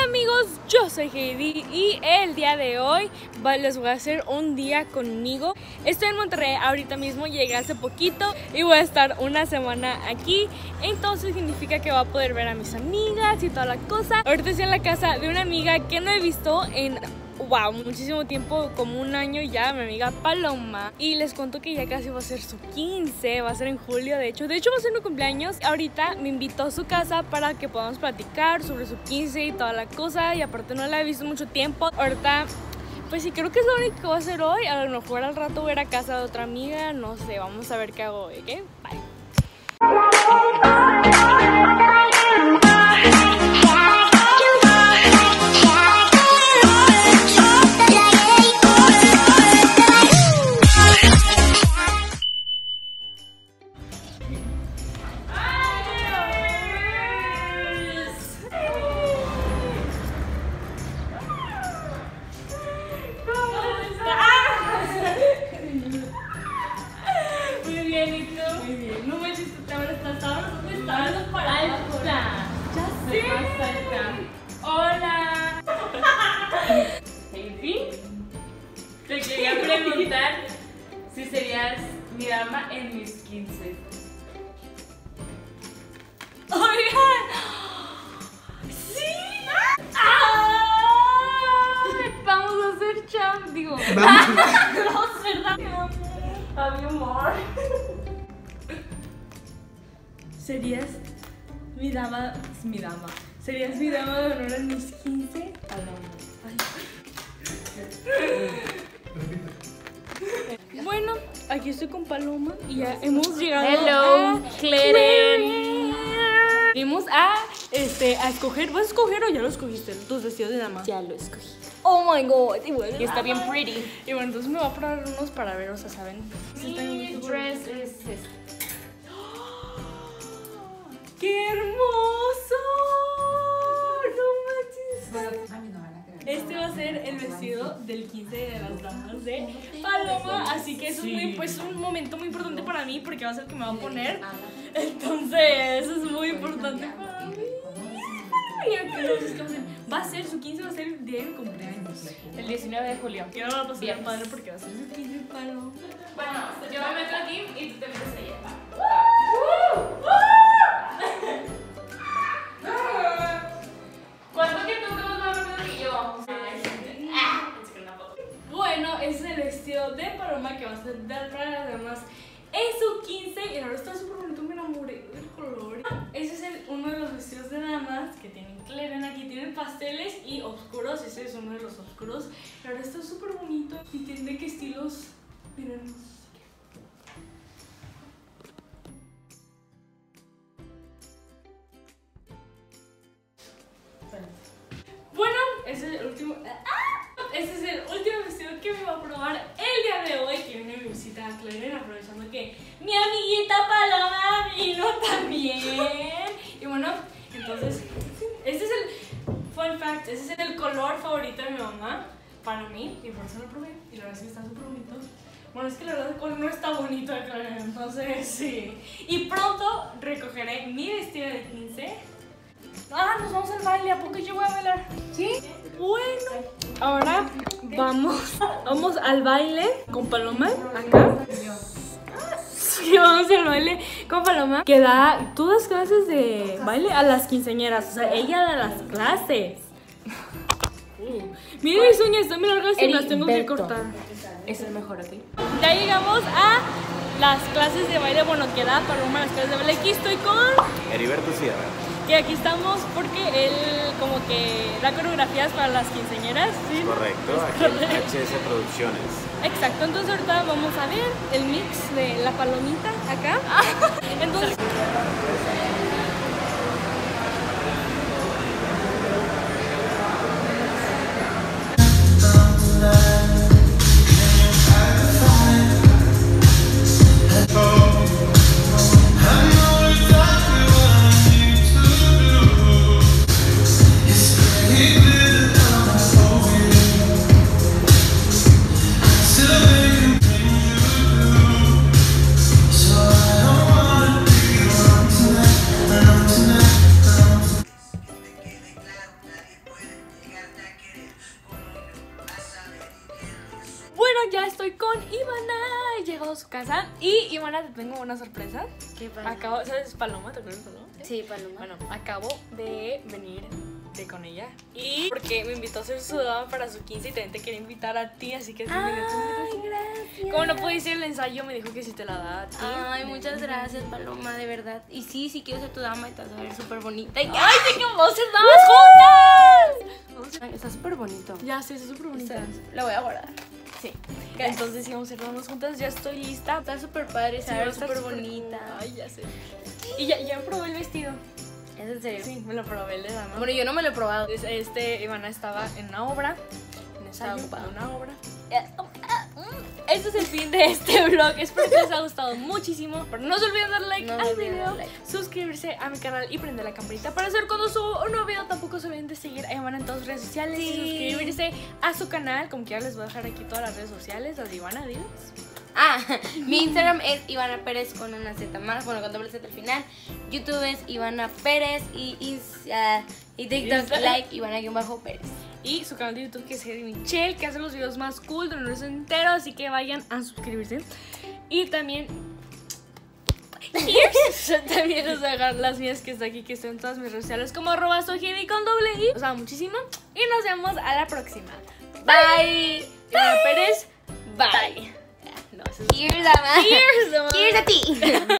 Hola amigos, yo soy Heidi y el día de hoy les voy a hacer un día conmigo. Estoy en Monterrey ahorita mismo, llegué hace poquito y voy a estar una semana aquí. Entonces significa que voy a poder ver a mis amigas y toda la cosa. Ahorita estoy en la casa de una amiga que no he visto en... wow, muchísimo tiempo, como un año ya, mi amiga Paloma. Y les cuento que ya casi va a ser su 15, va a ser en julio de hecho va a ser mi cumpleaños. Ahorita me invitó a su casa para que podamos platicar sobre su 15 y toda la cosa. Y aparte no la he visto mucho tiempo. Ahorita, pues sí, creo que es lo único que voy a hacer hoy. A lo mejor al rato voy a ir a casa de otra amiga, no sé, vamos a ver qué hago hoy, ¿ok? Bye. Hola. Heidi, te quería preguntar si serías mi dama en mis 15. Oigan, sí. Vamos a hacer champ, digo. Vamos a hacer dama. A mi amor. Serías mi dama, serías mi dama de honor en mis 15. Bueno, aquí estoy con Paloma y ya hemos llegado. Hello, Claren. Venimos a escoger. ¿Vas a escoger o ya lo escogiste? Tus vestidos de dama. Ya lo escogí. Oh my god. Y está bien pretty. Y bueno, entonces me voy a probar unos para ver, o sea, ¿saben? Mi dress es este. ¡Qué hermoso! ¡No manches! Este va a ser el vestido del 15 de las damas de Paloma. Así que eso es un momento muy importante para mí porque va a ser el que me va a poner. Entonces, eso es muy importante para mí. Va a ser su 15, va a ser el día de mi cumpleaños. El 19 de julio. Y ahora va a pasar padre porque va a ser su 15 Paloma. Bueno, yo me meto aquí y tú te metes allá. ¿Cuánto que tú tomas más rápido que yo? Bueno, ese es el vestido de Paloma que va a ser para las demás en su 15. Y ahora está súper bonito, me enamoré del color. Ese es uno de los vestidos de damas que tienen Claren. Aquí tienen pasteles y oscuros. Ese es uno de los oscuros. Y ahora está súper bonito y tiene que estilos, miren. Bueno, ese es el último. Ese es el último vestido que me va a probar el día de hoy. Que viene mi visita a Claren, aprovechando que mi amiguita Paloma vino también. Y bueno, entonces, este es el fun fact. Ese es el color favorito de mi mamá para mí. Y por eso lo probé. Y la verdad es que está súper bonito. Bueno, es que la verdad el color no está bonito de Claren, entonces sí. Y pronto recogeré mi vestido de 15. Nos vamos al baile, ¿a poco yo voy a bailar? ¿Sí? Bueno, ahora vamos al baile con Paloma, acá. Sí, vamos al baile con Paloma, que da todas clases de baile a las quinceañeras, o sea, ella da las clases. Miren mis uñas, están muy largas y las tengo que cortar. Es el mejor, ¿ok? Ya llegamos a las clases de baile, bueno, que da Paloma las clases de baile. Aquí estoy con Heriberto Sierra. Que aquí estamos porque él como que da coreografías para las quinceañeras, ¿sí? Correcto, aquí en HS Producciones. Exacto, entonces ahorita vamos a ver el mix de la palomita acá. Entonces... ya estoy con Ivana. He llegado a su casa. Y Ivana, te tengo una sorpresa. ¿Qué pasa? Acabo, ¿sabes Paloma? ¿Te acuerdas de Paloma? Sí, Paloma. Bueno, acabo de venir con ella. Y porque me invitó a hacer su dama para su 15 y también te quería invitar a ti. Así que Ay, gracias. como no pude ir al ensayo, me dijo que si te la da a ti. Ay, muchas gracias, Paloma, de verdad. Y sí quiero ser tu dama y te vas a ver súper bonita. Y... ¡Ay, sí que vamos a ser damas juntas! Ay, está súper bonito. Ya, sí, está súper bonita. La voy a guardar. Sí. Gracias. Entonces, si vamos a ser damas juntas, ya estoy lista. Está súper padre, Sí, se va a ve estar súper súper bonita. cool. Ay, ya sé. Y ya me probé el vestido. ¿Es en serio? Sí, me lo probé el de dama. Bueno, yo no me lo he probado. Ivana estaba en una obra. En ensayo, Estaba en una obra. Este es el fin de este vlog. Espero que les haya gustado muchísimo. Pero no se olviden dar like No al olviden video, dar like. suscribirse a mi canal y prender la campanita para saber cuando subo un nuevo video. Tampoco se olviden de seguir a Ivana en todas sus redes sociales y Sí. suscribirse a su canal. Como quiera les voy a dejar aquí todas las redes sociales. Las de Ivana, diles. Mi Instagram es Ivana Pérez con una Z más, bueno, con doble Z al final. YouTube es Ivana Pérez y TikTok Insta. like Ivana-Pérez. Y su canal de YouTube que es Heidi Michelle, que hace los videos más cool del universo entero. Así que vayan a suscribirse. Y también también les voy a dejar las mías que está aquí, que están en todas mis redes sociales como @soyheidi con doble I. Os amo muchísimo y nos vemos a la próxima. Bye. Ivana Pérez, bye. Bye. No, eso es... Here's a Here's the- Here's a tea.